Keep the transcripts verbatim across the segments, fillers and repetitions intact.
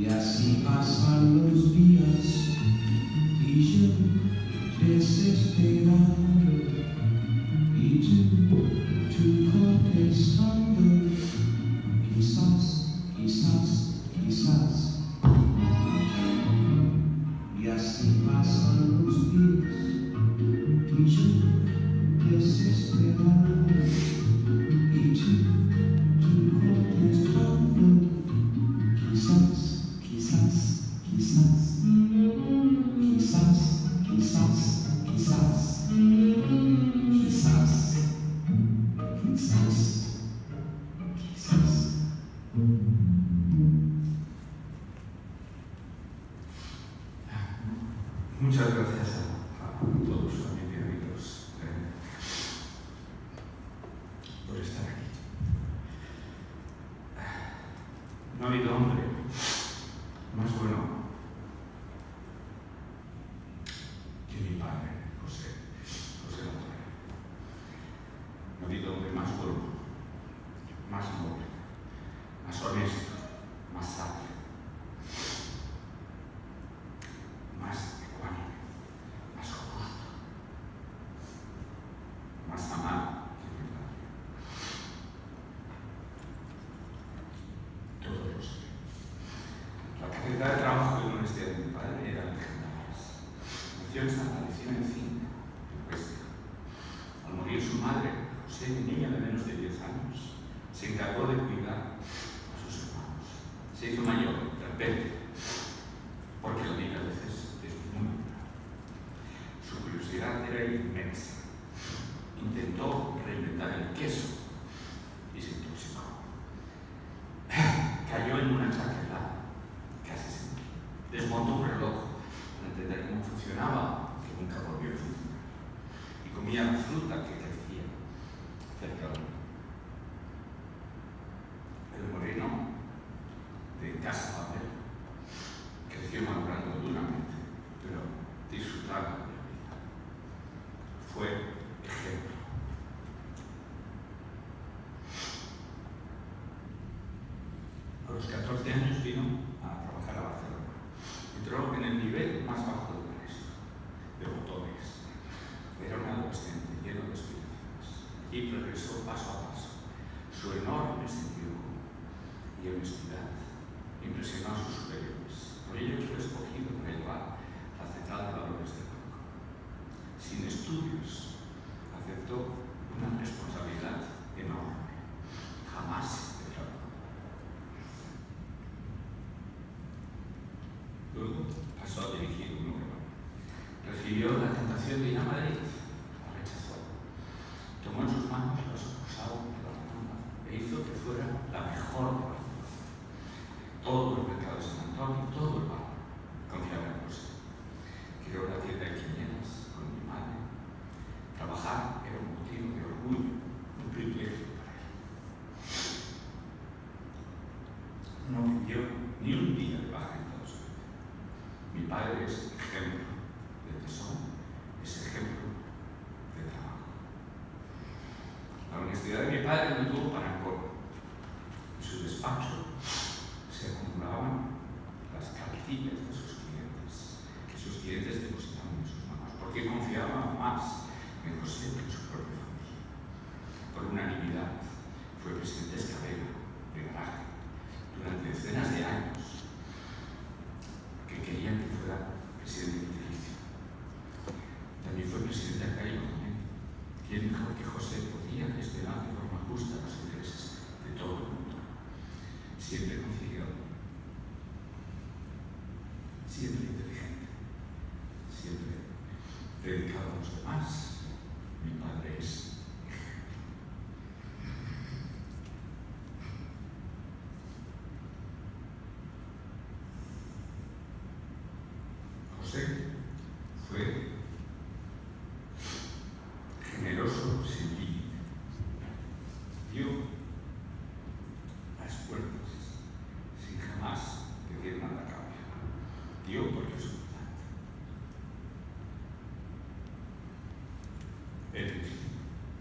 Y así pasan los días y yo desesperado y tú, tú contestando, quizás, quizás, quizás. Y así pasan los días y yo desesperado y tú, tú contestando, quizás, quizás, quizás, quizás, quizás, quizás, quizás, quizás, quizás. Muchas gracias a, a todos, familia y amigos, eh, por estar aquí. No ha habido hombre más bueno que mi padre, José, José Lozano. No ha habido hombre más bueno, más noble, más honesto, más sabio, más ecuánime, más justo, más amado que mi padre. Todos los sé. La calidad de trabajo y la honestidad de mi padre eran legendarias. Nació en Santa Lucía, en Cinta, en Huesca. Al morir su madre, José, niña de menos de diez años, se encargó de cuidar a sus hermanos. Se hizo mayor, de repente, porque la vida a veces es muy dura. Su curiosidad era inmensa. Intentó reinventar el queso y se intoxicó. Cayó en una chaquetada, casi se murió. Desmontó un reloj para entender cómo funcionaba, que nunca volvió a funcionar. Y comía la fruta que crecía cerca de él. El moreno de Casa Papel creció madurando duramente, pero disfrutando de la vida. Fue ejemplo. A los catorce años vino a trabajar a Barcelona. Entró en el nivel más bajo del maestro, de botones. Era un adolescente lleno de aspiraciones. Allí progresó paso a paso. Su enorme sentido común y honestidad impresionó a sus superiores. Por ello fue escogido para llevar la central de valores del banco. Sin estudios, aceptó una responsabilidad enorme. Jamás defraudó. Luego pasó a dirigir un nuevo. Recibió la tentación de ir a Madrid. La rechazó. Tomó en sus manos los acusados de la Rambla e hizo que fuera la mejor de Barcelona. Todo el mercado de San Antonio, todo el barrio confiaba en José. Creó la tienda de quinielas con mi madre. Trabajar era un motivo de orgullo, un privilegio para él. No pidió ni un día de baja en toda su vida. Mi padre es ejemplo de tesón, es ejemplo de trabajo. La honestidad de mi padre no tuvo parangón. En su despacho se acumulaban las cartillas de sus clientes, que sus clientes depositaban en sus manos, porque confiaban más en José que en su propia familia. Por unanimidad, fue presidente de Escabela, de Garaje, durante decenas de años, que querían que fuera presidente vitalicio. También fue presidente de Calle Coronel, quien dijo que José podía gestionar de forma justa los intereses de todo el mundo. Siempre conciliador, siempre inteligente, siempre dedicado a los demás. Mi padre es José fue generoso sin límite. Dio las puertas sin jamás pedir nada a cambio. Dio porque es importante. Él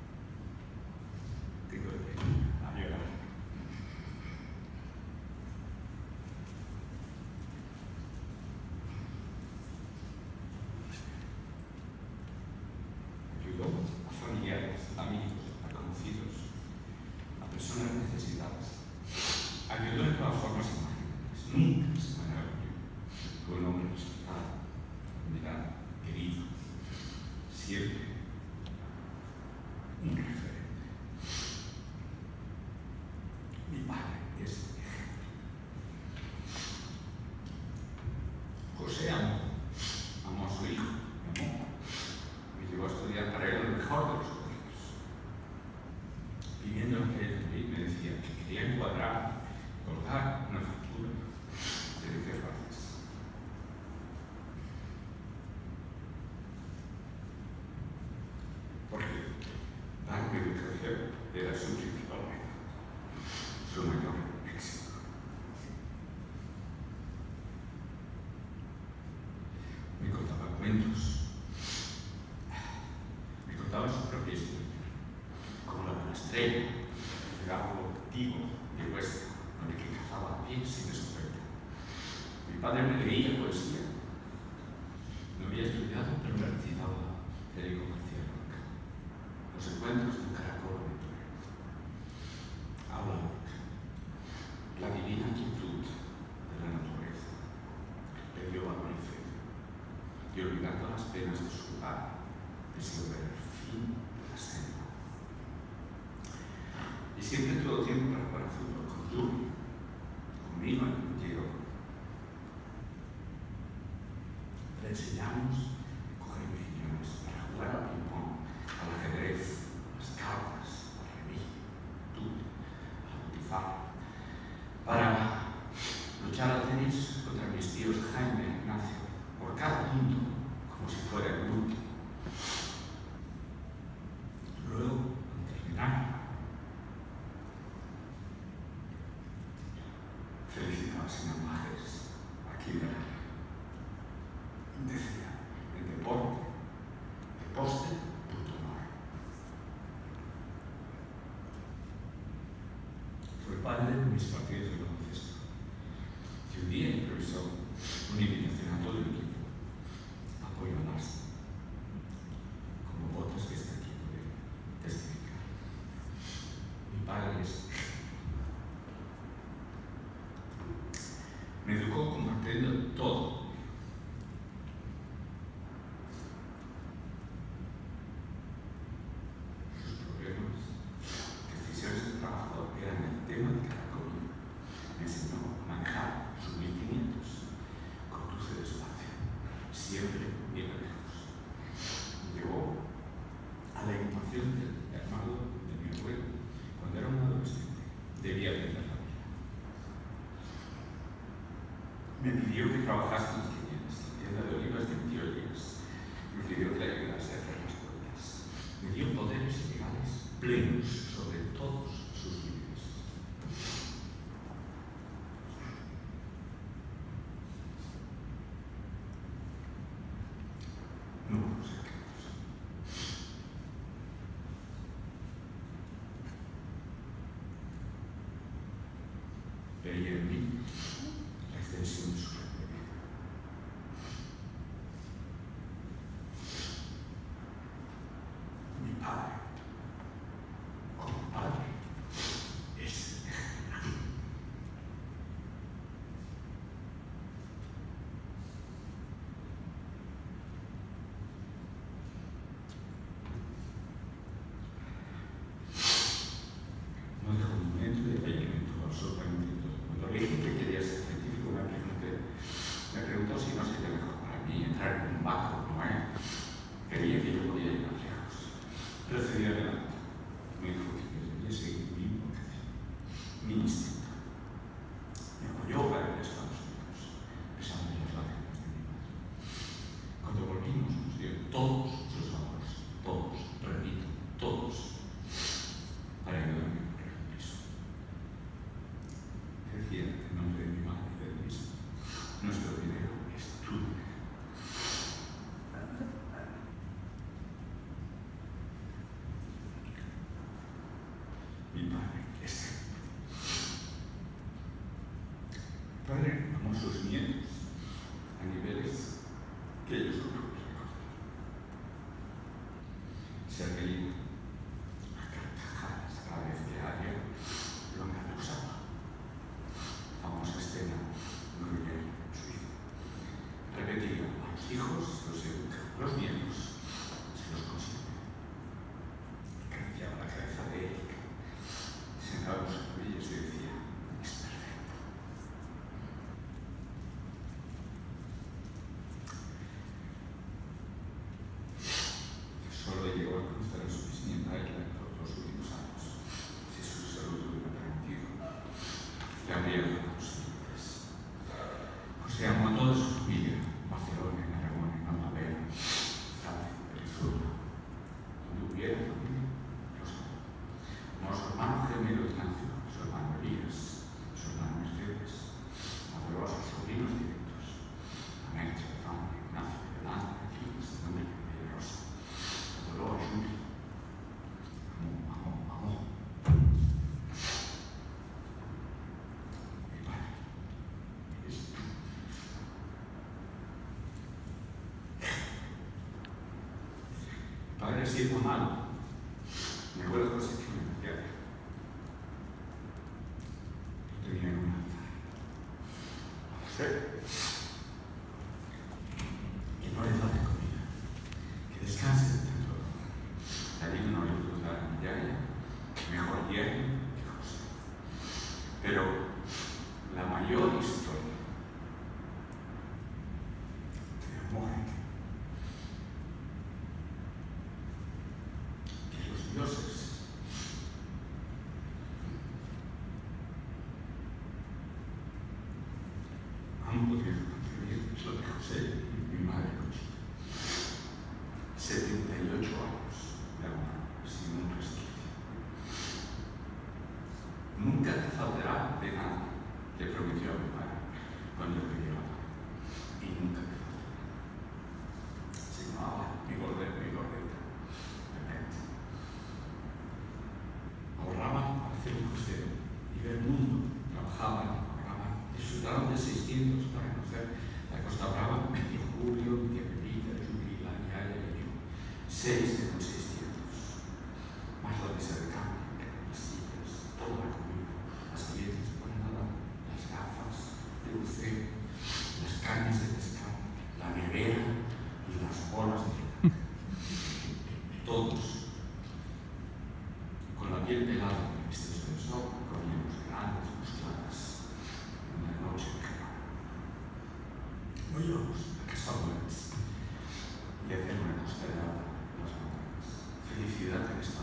nunca se maravilló. Fue un hombre respetado, admirado, querido, siempre un referente. Mi padre es ejemplo. José amó, amó a su hijo, me amó. Me llevó a estudiar para él el mejor de los colegios. Viviendo en aquel país me decía que quería encuadrar, colgar una factura de diez gracias. Porque darme educación era su principal meta, su mayor éxito. Me contaba cuentos, me contaba su propia historia, como la de la estrella, el árbol antiguo de Huesca, donde que cazaba a pie sin escopeta. Mi padre me leía poesía. No había estudiado, pero me recitaba Federico García Lorca, los encuentros de un caracol de Torero. Habla Lorca, la divina quietud de la naturaleza, le dio valor y fe, y olvidando las penas de su padre, deseó ver el fin de la selva. Y siempre tuvo tiempo para jugar al fútbol con Julio, conmigo en el Diego. Le enseñamos a coger opiniones, para jugar al ping-pong, al ajedrez, a las cartas, al remis, tú, a la butifarra, para luchar al tenis contra mis tíos Jaime y Ignacio, por cada punto, como si fuera el último. Luego, al terminar, felicitaba a señor Majes, aquí de la decía, el deporte, de poste, punto honor. Fue padre de mis partidos de baloncesto, que un día improvisó una invitación a todo el equipo, apoyo a Lars, como otros que están aquí pueden testificar. Mi padre es me educó compartiendo todo. Sus problemas, decisiones de trabajo eran el tema de cada comida. Me enseñó a manejar sus mil quinientos con cruce de espacio, siempre bien lejos. Me llevó a la innovación del hermano de mi abuelo cuando era un adolescente. Debía aprender la vida. Me pidió que trabajase en las quinielas, la tienda de olivas de mi tío Elías. Me pidió que le ayudase a hacer las cuentas. Me dio poderes legales plenos sobre todos sus bienes. No hubo secretos. Veía en mí la extensión de su red de vida. Mi padre, como padre, es no dejó un momento de apellimiento absolutamente todo. Cuando le dije que quería ser científico, me pregunté, me preguntó si no sería mejor para mí entrar en un banco como él. Creía que yo podía ir más lejos. Procedí adelante. Me dijo que debía seguir mi vocación, mi instinto. Me apoyó para ir a Estados Unidos, pesando las lágrimas de mi madre. Cuando volvimos nos dio todos sus ahorros, todos, repito, todos, para ayudarme a comprar un piso. Decía en nombre de mi madre y del mismo, nuestro dinero es tu dinero. Mi padre es padre amó a sus nietos a niveles que ellos no pueden recordar. Se ha reído a carcajadas cada vez que alguien lo acusaba. Famosa escena los miembros se los consiente. Acariciaba la cabeza de Erika, sentado en sus rodillas y decía: es perfecto. Solo llegó a conocer a su bisnieta Erika por los últimos años. Si su salud lo hubiera permitido, le habría dado los límites. José amó a toda su familia: Barcelona, en Aragón, en Almabera, Francia, Venezuela. Donde hubiera familia, los amó. Como a su hermano gemelo Ignacio, su hermano Elías, su hermana Mercedes. Adoró a sus sobrinos directos: a Merche, a Fran, a Ignacio, a Yolanda, a Cris, a Núñez, a Rosa. Adoró a Juli. Amó, amó, amó. Mi padre es padre siendo malo. Me acuerdo de la sección inicial. Lo tenía en un altar. José, que no le falte comida, que descanse de tanto. La vida no le pudo dar a mi yaya, mejor yerno que José. Pero la mayor historia de amor que los dioses han podido concebir es lo de José y mi madre Conchita. setenta y ocho años de amor sin un resquicio. Nunca te faltará de nada, le prometió a mi padre cuando le pidió la paz. Y nunca te faltará. Se llamaba mi gordeta, mi gordeta, Pepet. Ahorraban para hacer un crucero y ver el mundo. Trabajaban, pagaban, disfrutaron de seiscientos para conocer la Costa Brava, medio Julio, media Pepita, Juli, la Yaya y yo. Seis de los seiscientos. Más la mesa de campo, las sillas, toda la comida, las galletas para nadar, las gafas de buceo, las cañas de pescar, la nevera y las bolas de gitaca. Todos, con la piel pelada y vestidos del sol, comíamos grandes muscladas en la noche de calor. Hoy vamos a casa Buenas y hacer una costa helada en las montañas. Felicidad en esta